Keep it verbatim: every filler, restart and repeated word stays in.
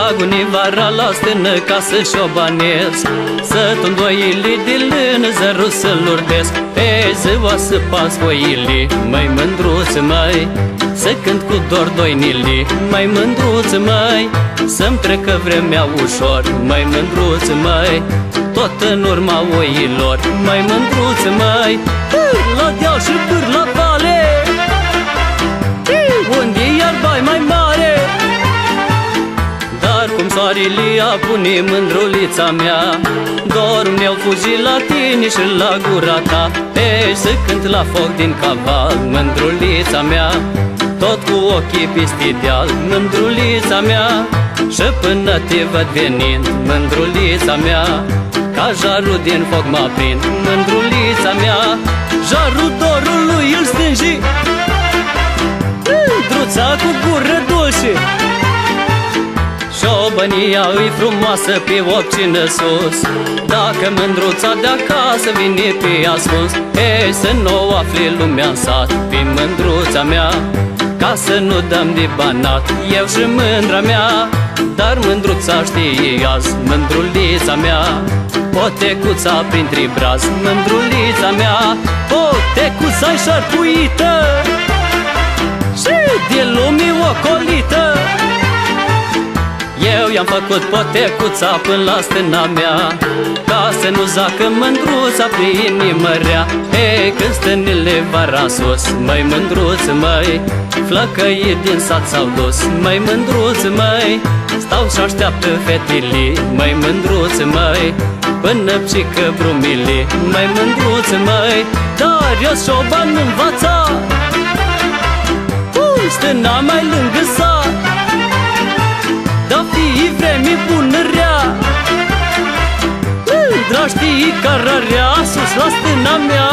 Dragul-ni vara la stână ca să șobanez, să-tu-mi doile de lână zărul să-l urdesc. Pe ziua să pas oile, măi mândruță măi, să cânt cu dor doinile, măi mândruță măi, să-mi trecă vremea ușor, măi mândruță măi, tot în urma oilor, măi mândruță măi. Pâr la deal și pâr la vale, unde e iarba mai mare, dar cum soarele apune mândrulița mea, dorul meu fugi la tine și la gura ta. Ei, să cânt la foc din caval, mândrulița mea, tot cu ochii peste deal, mândrulița mea, și până te văd venind, mândrulița mea, ca jarul din foc mă aprind, mândrulița mea, jarul dorului îl stângi, mândruța cu gură dulce. Șobănia îi frumoasă pe opcină sus, dacă mândruța de acasă vine pe ascuns. Ei, să nu o afle lumea în sat pe mândruța mea, ca să nu dăm de banat eu și mândra mea. Dar mândruța știe azi, mândrulița mea, potecuța printre braz, mândrulița mea, potecuța-i șarpuită și de lumii ocolită. Eu i-am făcut potecuța până la stâna mea, ca să nu zacă mândruța prin inimă rea. Ei, când stânile vara sus, măi mândruță măi, flăcăii din sat s-au dus, măi mândruță măi, stau și așteaptă fetele, măi mândruță măi, până pșică brumile, măi mândruță măi. Dar eu șoban învața, cum stâna mai lângă sat, da fii vreme bună rea, mândra știi cararea sus la stâna mea.